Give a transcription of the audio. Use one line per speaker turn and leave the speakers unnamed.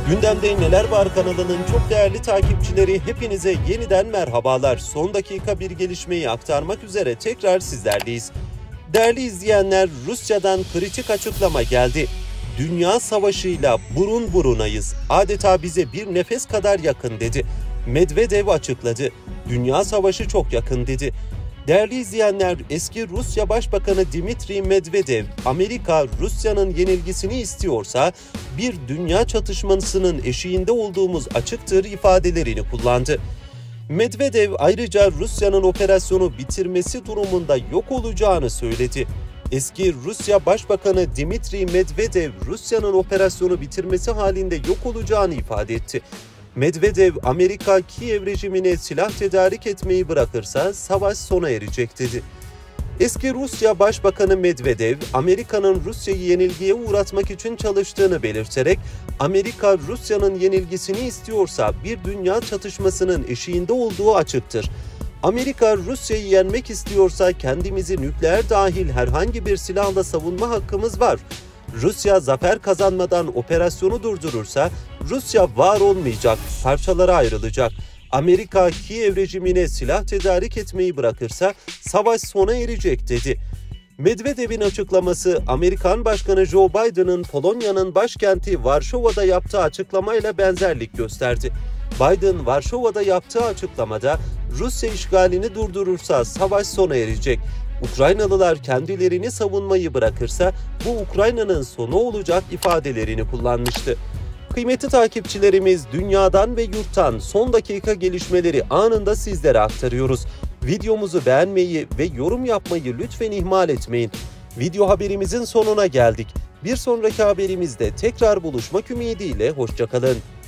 Gündemde Neler Var kanalının çok değerli takipçileri, hepinize yeniden merhabalar. Son dakika bir gelişmeyi aktarmak üzere tekrar sizlerleyiz. Değerli izleyenler, Rusya'dan kritik açıklama geldi. Dünya savaşıyla burun burunayız. Adeta bize bir nefes kadar yakın dedi. Medvedev açıkladı. Dünya savaşı çok yakın dedi. Değerli izleyenler, eski Rusya Başbakanı Dmitri Medvedev, Amerika Rusya'nın yenilgisini istiyorsa bir dünya çatışmasının eşiğinde olduğumuz açıktır ifadelerini kullandı. Medvedev ayrıca Rusya'nın operasyonu bitirmesi durumunda yok olacağını söyledi. Eski Rusya Başbakanı Dmitri Medvedev, Rusya'nın operasyonu bitirmesi halinde yok olacağını ifade etti. Medvedev, Amerika Kiev rejimine silah tedarik etmeyi bırakırsa savaş sona erecek dedi. Eski Rusya Başbakanı Medvedev, Amerika'nın Rusya'yı yenilgiye uğratmak için çalıştığını belirterek, Amerika Rusya'nın yenilgisini istiyorsa bir dünya çatışmasının eşiğinde olduğu açıktır. Amerika Rusya'yı yenmek istiyorsa kendimizi nükleer dahil herhangi bir silahla savunma hakkımız var. Rusya zafer kazanmadan operasyonu durdurursa Rusya var olmayacak, parçalara ayrılacak. Amerika Kiev rejimine silah tedarik etmeyi bırakırsa savaş sona erecek dedi. Medvedev'in açıklaması, Amerikan Başkanı Joe Biden'ın Polonya'nın başkenti Varşova'da yaptığı açıklamayla benzerlik gösterdi. Biden, Varşova'da yaptığı açıklamada Rusya işgalini durdurursa savaş sona erecek. Ukraynalılar kendilerini savunmayı bırakırsa bu Ukrayna'nın sonu olacak ifadelerini kullanmıştı. Kıymetli takipçilerimiz, dünyadan ve yurttan son dakika gelişmeleri anında sizlere aktarıyoruz. Videomuzu beğenmeyi ve yorum yapmayı lütfen ihmal etmeyin. Video haberimizin sonuna geldik. Bir sonraki haberimizde tekrar buluşmak ümidiyle hoşça kalın.